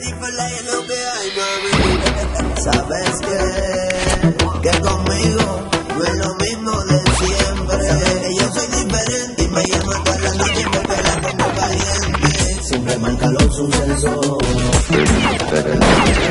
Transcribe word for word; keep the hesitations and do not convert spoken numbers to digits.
Sabes que, que conmigo no es lo mismo de siempre. Sabes que yo soy diferente y me llama toda la noche y me pela como caliente. Siempre marca los sucesos.